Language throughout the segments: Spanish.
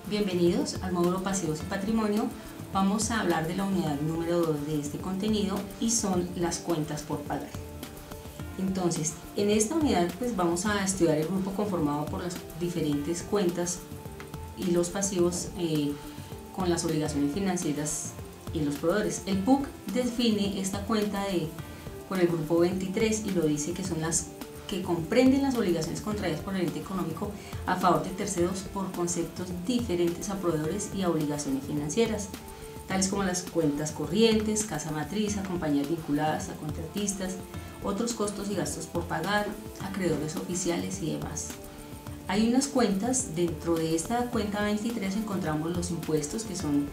Bienvenidos al módulo Pasivos y Patrimonio. Vamos a hablar de la unidad número 2 de este contenido y son las cuentas por pagar. Entonces, en esta unidad pues vamos a estudiar el grupo conformado por las diferentes cuentas y los pasivos con las obligaciones financieras y los proveedores. El PUC define esta cuenta por el grupo 23 y lo dice que son las que comprenden las obligaciones contraídas por el ente económico a favor de terceros por conceptos diferentes a proveedores y a obligaciones financieras, tales como las cuentas corrientes, casa matriz, a compañías vinculadas, a contratistas, otros costos y gastos por pagar, acreedores oficiales y demás. Hay unas cuentas, dentro de esta cuenta 23 encontramos los impuestos que son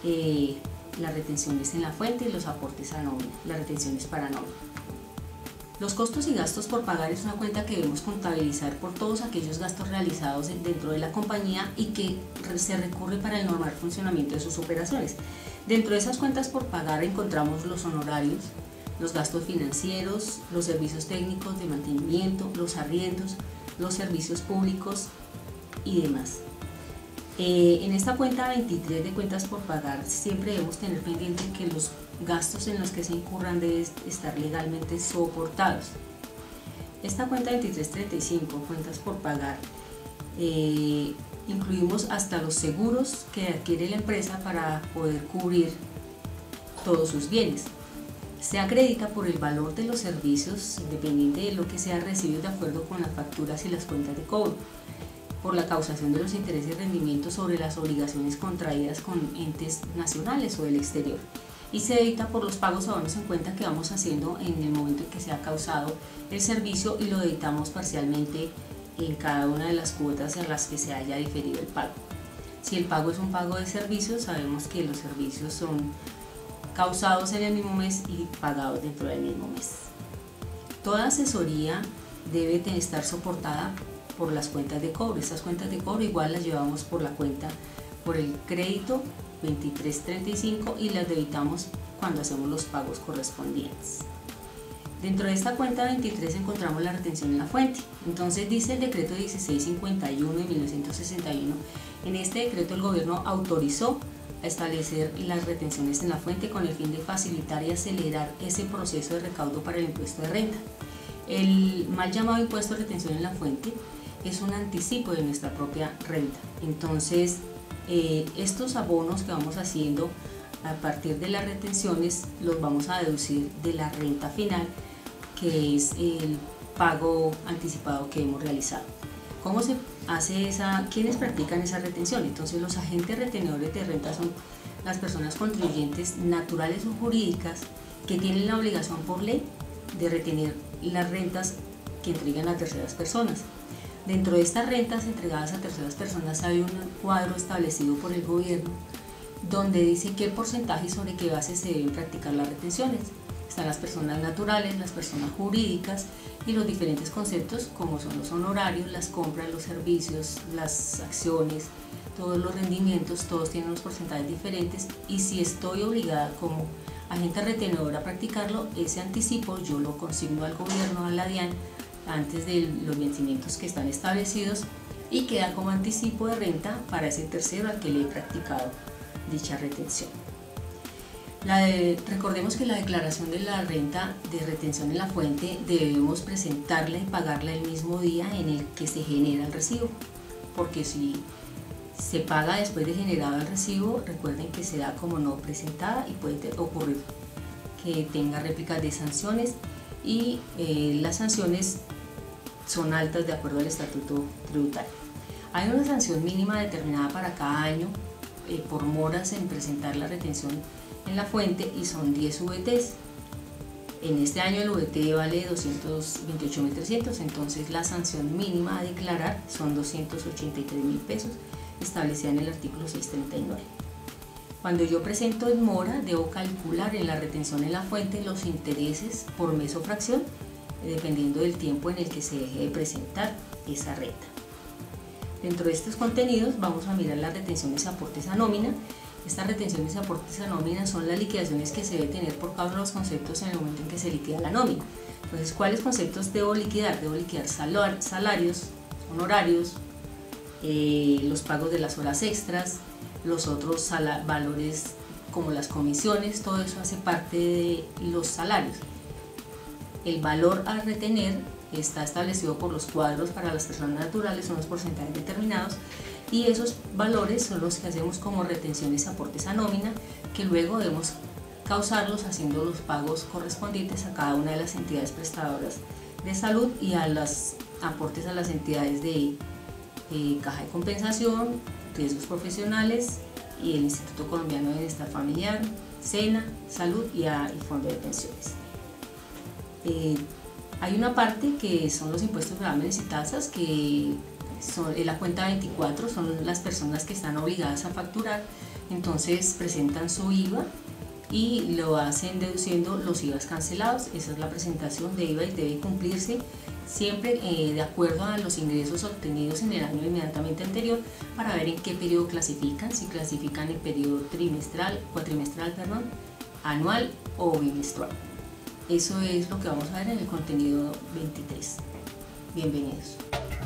las retenciones en la fuente y los aportes a nómina, las retenciones para nómina. Los costos y gastos por pagar es una cuenta que debemos contabilizar por todos aquellos gastos realizados dentro de la compañía y que se recurre para el normal funcionamiento de sus operaciones. Dentro de esas cuentas por pagar encontramos los honorarios, los gastos financieros, los servicios técnicos de mantenimiento, los arriendos, los servicios públicos y demás. En esta cuenta 23 de cuentas por pagar siempre debemos tener pendiente que los gastos en los que se incurran deben estar legalmente soportados. Esta cuenta 2335, cuentas por pagar, incluimos hasta los seguros que adquiere la empresa para poder cubrir todos sus bienes. Se acredita por el valor de los servicios independiente de lo que sea recibido de acuerdo con las facturas y las cuentas de cobro, por la causación de los intereses y rendimientos sobre las obligaciones contraídas con entes nacionales o del exterior, y se debita por los pagos o abonos en cuenta que vamos haciendo en el momento en que se ha causado el servicio y lo debitamos parcialmente en cada una de las cuotas en las que se haya diferido el pago. Si el pago es un pago de servicios, sabemos que los servicios son causados en el mismo mes y pagados dentro del mismo mes. Toda asesoría debe estar soportada por las cuentas de cobro. Estas cuentas de cobro igual las llevamos por el crédito 2335 y las debitamos cuando hacemos los pagos correspondientes. Dentro de esta cuenta 23 encontramos la retención en la fuente. Entonces dice el decreto 1651 de 1961, en este decreto el gobierno autorizó a establecer las retenciones en la fuente con el fin de facilitar y acelerar ese proceso de recaudo para el impuesto de renta. El mal llamado impuesto de retención en la fuente es un anticipo de nuestra propia renta. Entonces, estos abonos que vamos haciendo a partir de las retenciones los vamos a deducir de la renta final, que es el pago anticipado que hemos realizado. ¿Cómo se hace quiénes practican esa retención? Entonces, los agentes retenedores de renta son las personas contribuyentes naturales o jurídicas que tienen la obligación por ley de retener las rentas que entregan a terceras personas. Dentro de estas rentas entregadas a terceras personas hay un cuadro establecido por el gobierno donde dice qué porcentaje y sobre qué base se deben practicar las retenciones. Están las personas naturales, las personas jurídicas y los diferentes conceptos como son los honorarios, las compras, los servicios, las acciones, todos los rendimientos, todos tienen unos porcentajes diferentes, y si estoy obligada como agente retenedor a practicarlo, ese anticipo yo lo consigno al gobierno, a la DIAN, antes de los vencimientos que están establecidos, y queda como anticipo de renta para ese tercero al que le he practicado dicha retención. Recordemos que la declaración de la renta de retención en la fuente debemos presentarla y pagarla el mismo día en el que se genera el recibo, porque si se paga después de generado el recibo, recuerden que se da como no presentada y puede ocurrir que tenga réplicas de sanciones, y las sanciones son altas de acuerdo al estatuto tributario. Hay una sanción mínima determinada para cada año por moras en presentar la retención en la fuente, y son 10 VTs. En este año el VT vale 228.300, entonces la sanción mínima a declarar son 283.000 pesos, establecida en el artículo 639. Cuando yo presento en mora, debo calcular en la retención en la fuente los intereses por mes o fracción, dependiendo del tiempo en el que se deje de presentar esa renta. Dentro de estos contenidos vamos a mirar las retenciones y aportes a nómina. Estas retenciones y aportes a nómina son las liquidaciones que se debe tener por cada uno de los conceptos en el momento en que se liquida la nómina. Entonces, ¿cuáles conceptos debo liquidar? Debo liquidar salarios, honorarios, los pagos de las horas extras, los otros valores como las comisiones, todo eso hace parte de los salarios. El valor a retener está establecido por los cuadros para las personas naturales, son los porcentajes determinados, y esos valores son los que hacemos como retenciones y aportes a nómina, que luego debemos causarlos haciendo los pagos correspondientes a cada una de las entidades prestadoras de salud y a los aportes a las entidades de caja de compensación, riesgos profesionales y el Instituto Colombiano de Bienestar Familiar, SENA, Salud y el Fondo de Pensiones. Hay una parte que son los impuestos, gravámenes y tasas, que son en la cuenta 24, son las personas que están obligadas a facturar, entonces presentan su IVA y lo hacen deduciendo los IVAs cancelados. Esa es la presentación de IVA y debe cumplirse siempre de acuerdo a los ingresos obtenidos en el año inmediatamente anterior, para ver en qué periodo clasifican, si clasifican en periodo cuatrimestral, anual o bimestral. Eso es lo que vamos a ver en el contenido 23. Bienvenidos.